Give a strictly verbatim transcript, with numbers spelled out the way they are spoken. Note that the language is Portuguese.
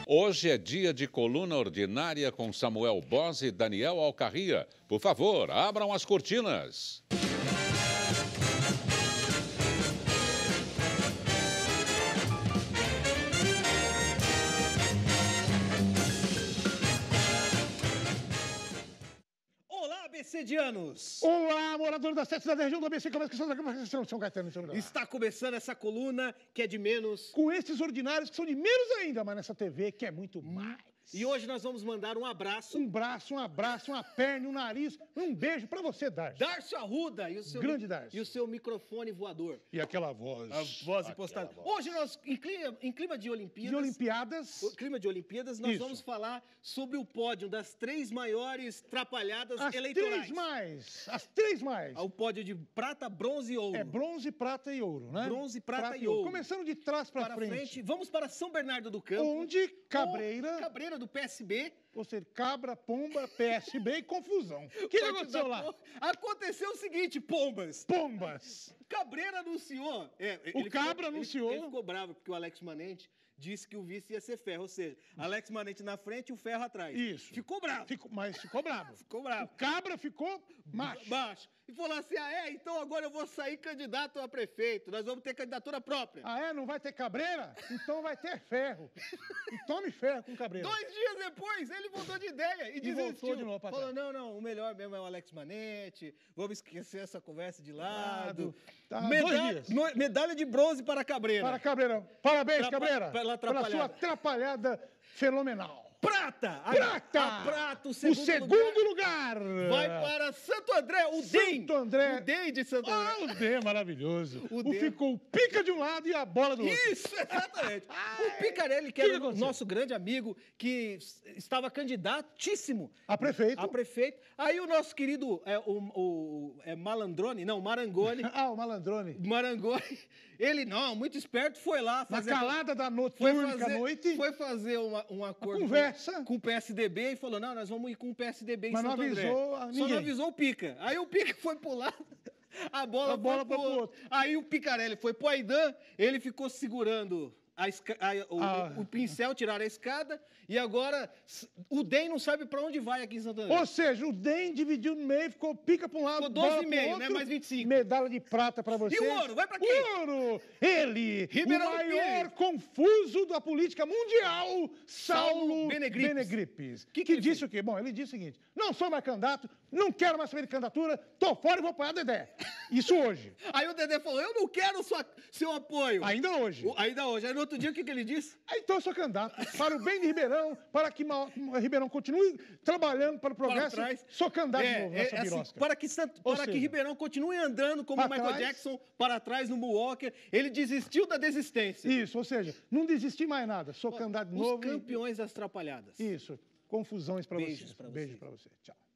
Hoje é dia de coluna ordinária com Samuel Bose e Daniel Alcarria. Por favor, abram as cortinas. Olá, abecedianos! Olá, moradores das sete cidades da região do A B C, como é que são São Caetano? Está começando essa coluna que é de menos. Com esses ordinários que são de menos ainda, mas nessa T V que é muito mais. E hoje nós vamos mandar um abraço. Um braço, um abraço, uma perna, um nariz, um beijo pra você, Darcio. Darcio Arruda e o seu, Grande Darcio. E o seu microfone voador. E aquela voz. A voz aquela impostada. voz. Hoje nós, em clima, em clima de Olimpíadas... De Olimpíadas. O clima de Olimpíadas, nós Isso. vamos falar sobre o pódio das três maiores trapalhadas As eleitorais. três mais. As três mais. O pódio de prata, bronze e ouro. É bronze, prata e ouro, né? Bronze, prata, e ouro. Começando de trás pra para frente. frente. Vamos para São Bernardo do Campo. Onde Cabreira... Cabreira do P S B. Ou seja, cabra, pomba, P S B e confusão. O que aconteceu lá? Aconteceu o seguinte, pombas. Pombas. Cabreira anunciou. É, O ele Cabra ficou, anunciou. Ele, ele ficou bravo porque o Alex Manente disse que o vice ia ser ferro. Ou seja, Alex Manente na frente e o ferro atrás. Isso. Ficou bravo. Ficou, mas ficou bravo. Ficou bravo. O cabra ficou macho. Baixo. E falou assim, ah é? Então agora eu vou sair candidato a prefeito. Nós vamos ter candidatura própria. Ah é? Não vai ter cabreira? Então vai ter ferro. E tome ferro com cabreira. Dois dias depois, ele mudou de ideia e, E desistiu. voltou de novo pra Falou, trás. não, não, o melhor mesmo é o Alex Manente, vamos esquecer essa conversa de lado. Tá, Medalha, dois dias. no- medalha de bronze para a Cabreira. Para Cabreirão. Parabéns, Trapa- Cabreira. pela Pela sua atrapalhada. atrapalhada fenomenal. Prata! A- Prata! A prata, o O segundo, segundo lugar. lugar, vai para Santo André, o DEM. Santo André. O DEM de Santo Ah, André. o D é maravilhoso. O O, D. ficou o pica de um lado e a bola do outro. Isso, exatamente. O Picarelli, que Que era que o aconteceu? nosso grande amigo, que s- estava candidatíssimo A prefeito. a prefeito. Aí o nosso querido é, o, o- é Malandrone, não, Marangoni, Ah, o malandrone. Marangoni, ele não, muito esperto, foi lá Na fazer... calada da noite, foi única fazer, noite, foi fazer uma, um acordo conversa. com, com o P S D B e falou, não, nós vamos ir com o P S D B em Mas não Santo André. avisou a Só ninguém. não avisou o Pica. Aí o Pica foi pro lado, a bola, A bola foi pro foi pro outro. Aí o Picarelli foi pro Aidan, ele ficou segurando a esca- a- o, Ah. o pincel, tiraram a escada, e agora s- o D E M não sabe pra onde vai aqui em Santo André. Ou seja, o D E M dividiu no meio, ficou pica para um lado, Ficou doze bola e pro meio, outro, né? Mais vinte e cinco. Medalha de prata para você. E o ouro? Vai pra quem? O ouro! Ele, Ribeirão o maior Pires. confuso da política mundial, Saulo Saulo Benegripes. Benegripes. Que Que, que ele disse o quê? Bom, ele disse o seguinte, não sou mais candidato, não quero mais saber de candidatura, tô fora e vou apoiar a Dedé. Isso hoje. Aí o Dedé falou, eu não quero sua, seu apoio. Ainda hoje. O- Ainda hoje. Aí no outro dia, o que, que ele disse? Aí, então eu sou candidato para o bem de Ribeirão, para que Ma- Ribeirão continue trabalhando para o progresso. trás. Sou candidato de É, novo é, nessa assim, birosca. para que, Santo- Ou para que seja, Ribeirão continue andando como o pra Michael trás. Jackson para trás no Moonwalker, ele desistiu da desistência. Isso, ou seja, não desisti mais nada. Sou candidato de Os novo. e- campeões das trapalhadas. Isso. Confusões para Beijos vocês. pra Beijo você. para você. Tchau.